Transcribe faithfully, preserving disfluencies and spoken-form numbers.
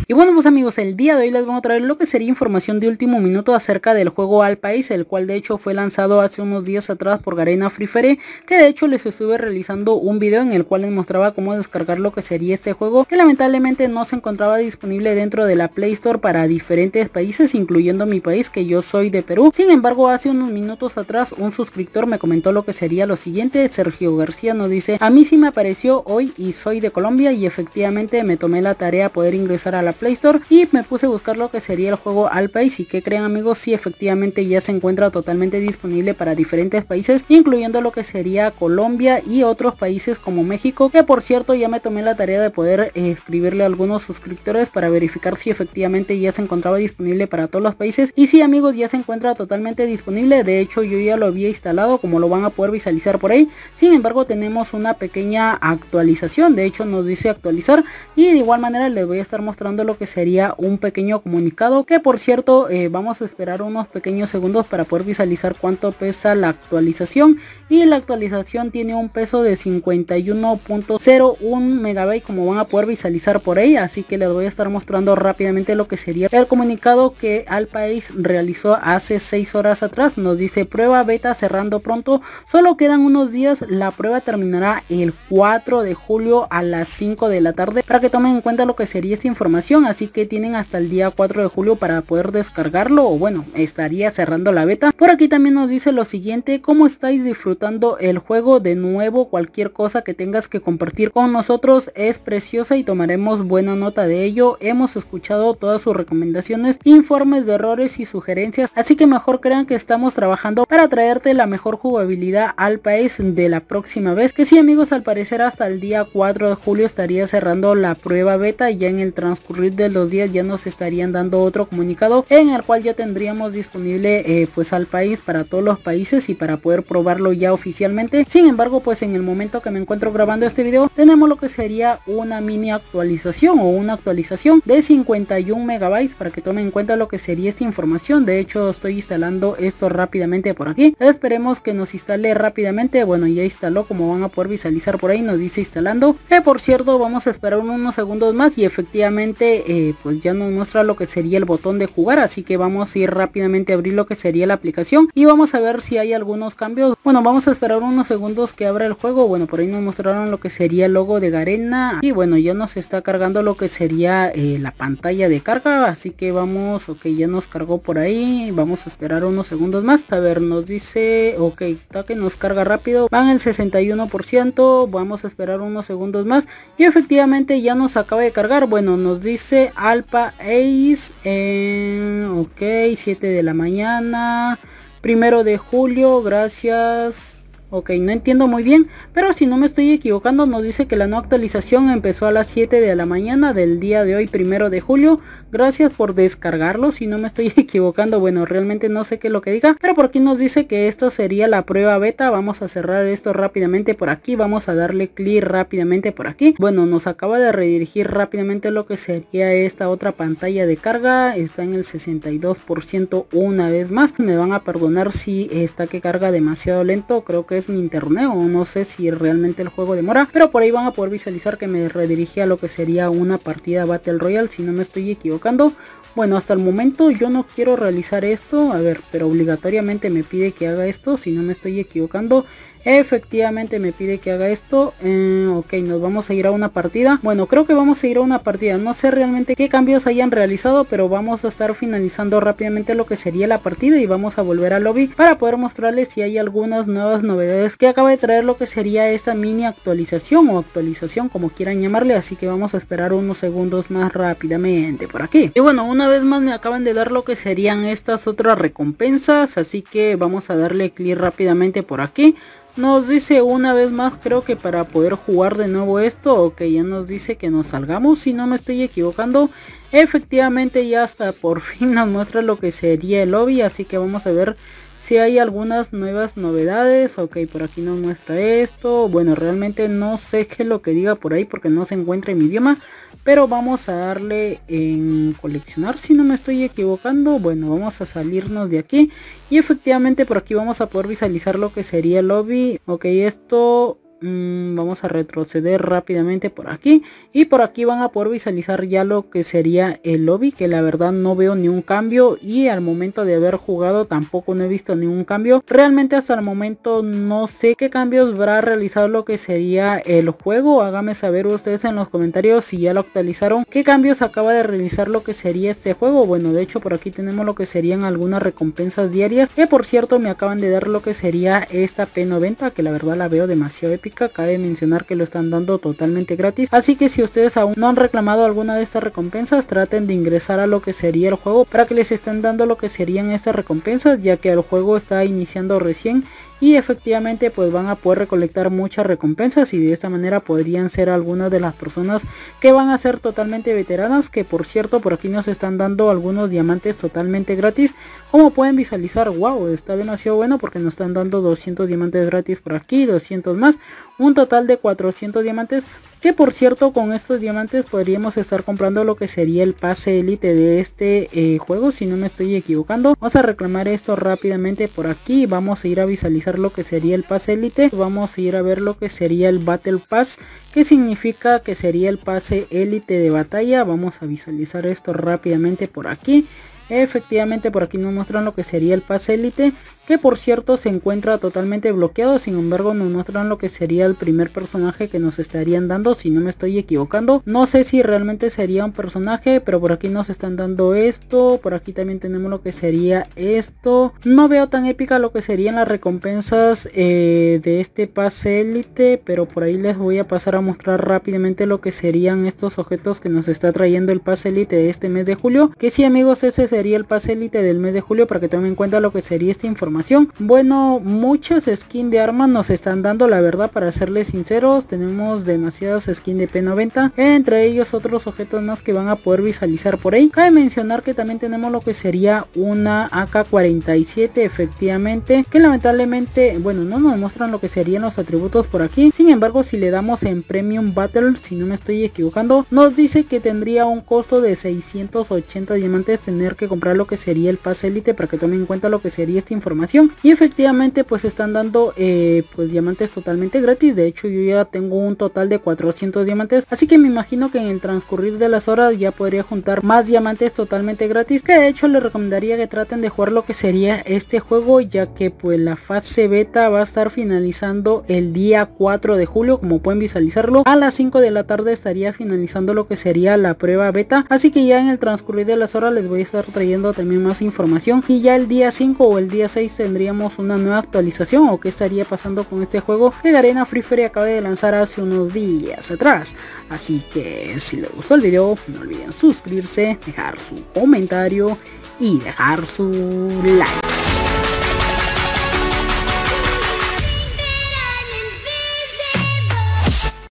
Y bueno pues amigos, el día de hoy les vamos a traer lo que sería información de último minuto acerca del juego Alpais, el cual de hecho fue lanzado hace unos días atrás por Garena Free Fire, que de hecho les estuve realizando un video en el cual les mostraba cómo descargar lo que sería este juego, que lamentablemente no se encontraba disponible dentro de la Play Store para diferentes países, incluyendo mi país, que yo soy de Perú. Sin embargo, hace unos minutos atrás un suscriptor me comentó lo que sería lo siguiente. Sergio García nos dice: a mí sí me apareció hoy y soy de Colombia, y efectivamente me tomé la tarea poder ingresar a la Play Store y me puse a buscar lo que sería el juego Alpais, y que creen amigos, sí efectivamente ya se encuentra totalmente disponible para diferentes países, incluyendo lo que sería Colombia y otros países como México, que por cierto ya me tomé la tarea de poder eh, escribirle a algunos suscriptores para verificar si efectivamente ya se encontraba disponible para todos los países. Y sí amigos, ya se encuentra totalmente disponible. De hecho yo ya lo había instalado, como lo van a poder visualizar por ahí. Sin embargo tenemos una pequeña actualización, de hecho nos dice actualizar, y de igual manera les voy a estar mostrando lo que sería un pequeño comunicado, que por cierto eh, vamos a esperar unos pequeños segundos para poder visualizar cuánto pesa la actualización. Y la actualización tiene un peso de cincuenta y uno punto cero uno megabytes, como van a poder visualizar por ahí. Así que les voy a estar mostrando rápidamente lo que sería el comunicado que Alpais realizó hace seis horas atrás. Nos dice: prueba beta cerrando pronto, solo quedan unos días, la prueba terminará el cuatro de julio a las cinco de la tarde, para que tomen en cuenta lo que sería esta información. Así que tienen hasta el día cuatro de julio para poder descargarlo, o bueno, estaría cerrando la beta. Por aquí también nos dice lo siguiente: ¿cómo estáis disfrutando el juego? De nuevo, cualquier cosa que tengas que compartir con nosotros es preciosa y tomaremos buena nota de ello. Hemos escuchado todas sus recomendaciones, informes de errores y sugerencias, así que mejor crean que estamos trabajando para traerte la mejor jugabilidad Alpais de la próxima vez. Que sí amigos, al parecer hasta el día cuatro de julio estaría cerrando la prueba beta, y ya en el transcurrir de los días ya nos estarían dando otro comunicado en el cual ya tendríamos disponible eh, pues Alpais para todos los países y para poder probarlo ya oficialmente. Sin embargo, pues en el momento que me encuentro grabando este video tenemos lo que sería una mini actualización o una actualización de cincuenta y uno megabytes, para que tomen en cuenta lo que sería esta información. De hecho estoy instalando esto rápidamente por aquí, esperemos que nos instale rápidamente. Bueno, ya instaló, como van a poder visualizar por ahí, nos dice instalando, que por cierto vamos a esperar unos segundos más y efectivamente eh, pues ya nos muestra lo que sería el botón de jugar. Así que vamos a ir rápidamente a abrir lo que sería la aplicación y vamos a ver si hay algunos cambios. Bueno, vamos a esperar unos segundos que abra el juego. Bueno, por ahí nos mostraron lo que sería el logo de Garena, y bueno, ya nos está cargando lo que sería eh, la pantalla de carga. Así que vamos, ok, ya nos cargó por ahí, vamos a esperar unos segundos más. A ver, nos dice, ok, está que nos carga rápido, van el sesenta y uno por ciento, vamos a esperar unos segundos más y efectivamente ya nos acaba de cargar. Bueno, nos dice Alpais, eh, ok, siete de la mañana, primero de julio, gracias. Ok, no entiendo muy bien, pero si no me estoy equivocando nos dice que la nueva actualización empezó a las siete de la mañana del día de hoy, primero de julio. Gracias por descargarlo, si no me estoy equivocando. Bueno, realmente no sé qué es lo que diga, pero por aquí nos dice que esto sería la prueba beta. Vamos a cerrar esto rápidamente por aquí, vamos a darle clic rápidamente por aquí. Bueno, nos acaba de redirigir rápidamente lo que sería esta otra pantalla de carga, está en el sesenta y dos por ciento una vez más. Me van a perdonar si está que carga demasiado lento, creo que es mi internet o no sé si realmente el juego demora, pero por ahí van a poder visualizar que me redirige a lo que sería una partida Battle Royale, si no me estoy equivocando. Bueno, hasta el momento yo no quiero realizar esto, a ver, pero obligatoriamente me pide que haga esto, si no me estoy equivocando. Efectivamente me pide que haga esto, eh, ok, nos vamos a ir a una partida. Bueno, creo que vamos a ir a una partida, no sé realmente qué cambios hayan realizado, pero vamos a estar finalizando rápidamente lo que sería la partida y vamos a volver al lobby para poder mostrarles si hay algunas nuevas novedades que acaba de traer lo que sería esta mini actualización o actualización, como quieran llamarle. Así que vamos a esperar unos segundos más rápidamente por aquí. Y bueno, una vez más me acaban de dar lo que serían estas otras recompensas, así que vamos a darle clic rápidamente por aquí. Nos dice una vez más, creo que para poder jugar de nuevo esto, ok, ya nos dice que nos salgamos, si no me estoy equivocando. Efectivamente ya hasta por fin nos muestra lo que sería el lobby, así que vamos a ver si hay algunas nuevas novedades. Ok, por aquí nos muestra esto. Bueno, realmente no sé qué es lo que diga por ahí porque no se encuentra en mi idioma, pero vamos a darle en coleccionar, si no me estoy equivocando. Bueno, vamos a salirnos de aquí y efectivamente por aquí vamos a poder visualizar lo que sería el lobby. Ok, esto mmm, vamos a retroceder rápidamente por aquí y por aquí van a poder visualizar ya lo que sería el lobby, que la verdad no veo ni un cambio y al momento de haber jugado tampoco no he visto ningún cambio. Realmente hasta el momento no sé qué cambios habrá realizado lo que sería el juego. Háganme saber ustedes en los comentarios si ya lo actualizaron, qué cambios acaba de realizar lo que sería este juego. Bueno, de hecho por aquí tenemos lo que serían algunas recompensas diarias, que por cierto me acaban de dar lo que sería esta P noventa, que la verdad la veo demasiado épica. Cabe mencionar que lo están dando totalmente gratis, así que si ustedes aún no han reclamado alguna de estas recompensas, traten de ingresar a lo que sería el juego para que les estén dando lo que serían estas recompensas, ya que el juego está iniciando recién y efectivamente pues van a poder recolectar muchas recompensas y de esta manera podrían ser algunas de las personas que van a ser totalmente veteranas, que por cierto por aquí nos están dando algunos diamantes totalmente gratis. Como pueden visualizar, wow, está demasiado bueno porque nos están dando doscientos diamantes gratis por aquí, doscientos más, un total de cuatrocientos diamantes, que por cierto con estos diamantes podríamos estar comprando lo que sería el pase élite de este eh, juego, si no me estoy equivocando. Vamos a reclamar esto rápidamente por aquí, vamos a ir a visualizar lo que sería el pase élite, vamos a ir a ver lo que sería el Battle Pass, que significa que sería el pase élite de batalla. Vamos a visualizar esto rápidamente por aquí. Efectivamente por aquí nos muestran lo que sería el pase élite, que por cierto se encuentra totalmente bloqueado. Sin embargo nos muestran lo que sería el primer personaje que nos estarían dando, si no me estoy equivocando. No sé si realmente sería un personaje, pero por aquí nos están dando esto. Por aquí también tenemos lo que sería esto. No veo tan épica lo que serían las recompensas eh, de este pase élite, pero por ahí les voy a pasar a mostrar rápidamente lo que serían estos objetos que nos está trayendo el pase élite de este mes de julio. Que sí amigos, ese sería el pase élite del mes de julio, para que tomen en cuenta lo que sería esta información. Bueno, muchas skins de armas nos están dando, la verdad, para serles sinceros. Tenemos demasiadas skins de P noventa, entre ellos otros objetos más que van a poder visualizar por ahí. Cabe mencionar que también tenemos lo que sería una A K cuarenta y siete, efectivamente, que lamentablemente, bueno, no nos muestran lo que serían los atributos por aquí. Sin embargo, si le damos en Premium Battle, si no me estoy equivocando, nos dice que tendría un costo de seiscientos ochenta diamantes tener que comprar lo que sería el pase élite, para que tomen en cuenta lo que sería esta información. Y efectivamente pues están dando eh, pues diamantes totalmente gratis. De hecho yo ya tengo un total de cuatrocientos diamantes, así que me imagino que en el transcurrir de las horas ya podría juntar más diamantes totalmente gratis, que de hecho les recomendaría que traten de jugar lo que sería este juego, ya que pues la fase beta va a estar finalizando el día cuatro de julio. Como pueden visualizarlo, a las cinco de la tarde estaría finalizando lo que sería la prueba beta, así que ya en el transcurrir de las horas les voy a estar trayendo también más información, y ya el día cinco o el día seis tendríamos una nueva actualización, o qué estaría pasando con este juego que Garena Free Fire acaba de lanzar hace unos días atrás. Así que si les gustó el video, no olviden suscribirse, dejar su comentario y dejar su like.